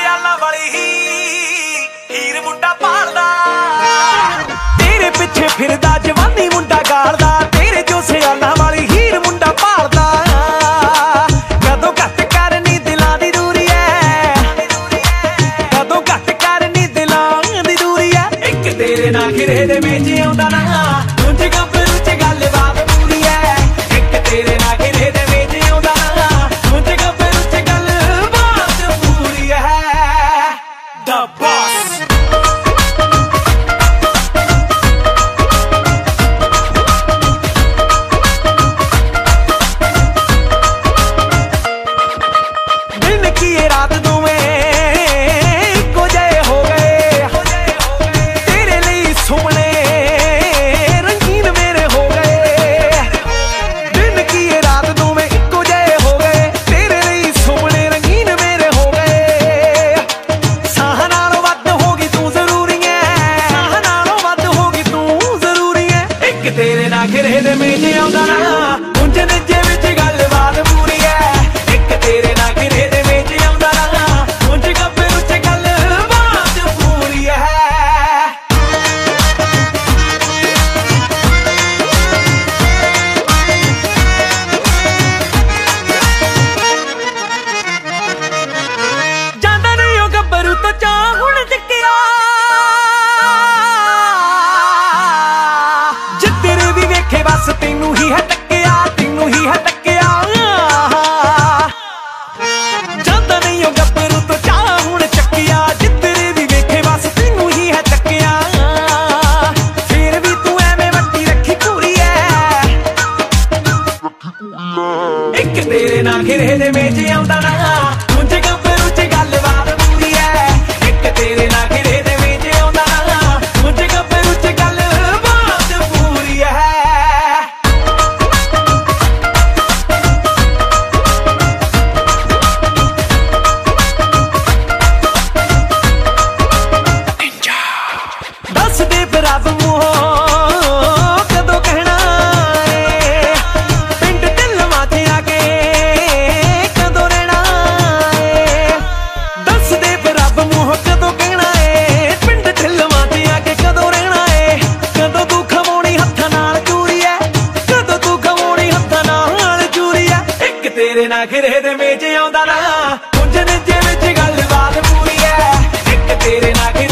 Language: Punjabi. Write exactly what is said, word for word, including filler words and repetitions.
ਸਿਆਲਾਂ ਵਾਲੀ ਹੀਰ ਮੁੰਡਾ ਪਾਲਦਾ, ਤੇਰੇ ਪਿੱਛੇ ਫਿਰਦਾ ਜਵਾਨੀ ਮੁੰਡਾ ਗਾਲਦਾ, ਤੇਰੇ ਜੋ ਸਿਆਲਾਂ ਵਾਲੀ ਹੀਰ ਮੁੰਡਾ ਪਾਲਦਾ। ਕਦੋਂ ਘੱਟ ਕਰਨੀ ਦਿਲਾਂ ਦੀ ਦੂਰੀ ਐ, ਕਦੋਂ ਘੱਟ ਕਰਨੀ ਦਿਲਾਂ ਦੀ ਦੂਰੀ ਐ। ਇੱਕ ਤੇਰੇ ਨਾਲ ਖਿਰੇ ਦੇ ਵਿੱਚ ਆਉਂਦਾ ਨਾ ਉਂਝ ਗੱਭਰੂ ਚ ਗੱਲਬਾਤ ਪੂਰੀ ਐ, ਇੱਕ ਤੇਰੇ ਨਾਲ ਖਿਰੇ ਦੇ ਵਿੱਚ ਆਉਂਦਾ ਨਾ ਉਂਝ ਗੱਭਰੂ ਚ ਗੱਲਬਾਤ ਪੂਰੀ ਐ। The Boss ਰਾਤ ਦੋਵੇਂ ਇੱਕੋ ਜਿਹੇ ਹੋ ਗਏ, ਤੇਰੇ ਲਈ ਸੁਪਨੇ ਰੰਗੀਨ ਮੇਰੇ ਹੋ ਗਏ। ਦਿਨ ਕੀ ਰਾਤ ਦੋਵੇਂ ਇੱਕੋ ਜਿਹੇ ਹੋ ਗਏ, ਤੇਰੇ ਲਈ ਸੁਪਨੇ ਰੰਗੀਨ ਮੇਰੇ ਹੋ ਗਏ। ਸਾਹ ਨਾਲੋਂ ਵੱਧ ਹੋ ਗਈ ਤੂੰ ਜ਼ਰੂਰੀ ਐ, ਸਾਹ ਨਾਲੋਂ ਵੱਧ ਹੋ ਗਈ ਤੂੰ ਜ਼ਰੂਰੀ ਐ। ਇੱਕ ਤੇਰੇ ਨਾਲ ਖਿਰੇ ਦੇ ਮੇਜ ਆਉਂਦਾ ਨਾ ਉਂਝ ਨਿੱਜੇ ਵਿੱਚ ਗੱਲਬਾਤ ਪੂਰੀ ਐ, ਇੱਕ ਤੇਰੇ ਨਾਲ ਖਿਰੇ ਦੇ ਬਸ ਤੈਨੂੰ ਹੀ ਹੈ ਟੱਕਿਆ, ਤੈਨੂੰ ਹੀ ਹੈ ਟੱਕਿਆ। ਜਾਂਦਾ ਨਹੀਂ ਉਹ ਗੱਭਰੂ ਤੋਂ ਚਾਹ ਹੁਣ ਚੱਕਿਆ, ਜਿੱਧਰ ਵੀ ਵੇਖੇ ਬਸ ਤੈਨੂੰ ਹੀ ਹੈ ਟੱਕਿਆ। ਫੇਰ ਵੀ ਤੂੰ ਐਵੇਂ ਵੱਟੀ ਰੱਖੀ ਪੂਰੀ ਐ, ਇੱਕ ਤੇਰੇ ਨਾਲ ਖਿਰੇ ਦੇ ਮੇਜ ਆਉਂਦਾ ਨਾ ਉਂਝ ਗੱਭਰੂ ਚ ਗੱਲਬਾਤ ਪੂਰੀ ਐ, ਇੱਕ ਤੇਰੇ ਨਾਲ ਖਿਰੇ ਦੇ ਮੇਜ ਆਉਂਦਾ ਨਾ ਉਂਝ ਗੱਭਰੂ ਚ ਗੱਲਬਾਤ ਪੂਰੀ ਐ। ਰੱਬ ਮੂੰਹੋਂ ਕਦੋਂ ਕਹਿਣਾ ਏ, ਪਿੰਡ ਢਿੱਲਵਾਂ ਚ ਆ ਕੇ ਕਦੋਂ ਰਹਿਣਾ ਏ। ਦੱਸ ਦੇ ਰੱਬ ਮੂੰਹੋਂ ਕਦੋਂ ਕਹਿਣਾ ਏ, ਪਿੰਡ ਢਿੱਲਵਾਂ ਚ ਆ ਕੇ ਕਦੋਂ ਰਹਿਣਾ ਏ। ਕਦੋਂ ਤੂੰ ਖਵਾਉਣੀ ਹੱਥਾਂ ਨਾਲ ਚੂਰੀ ਐ, ਕਦੋਂ ਤੂੰ ਖਵਾਉਣੀ ਹੱਥਾਂ ਨਾਲ ਚੂਰੀ ਐ। ਇੱਕ ਤੇਰੇ ਨਾਲ ਖਿਰੇ ਦੇ ਮੇਜ ਆਉਂਦਾ ਨਾ ਉਂਝ ਨਿੱਜੇ ਵਿੱਚ ਗੱਲਬਾਤ ਪੂਰੀ ਐ, ਇੱਕ ਤੇਰੇ ਨਾਲ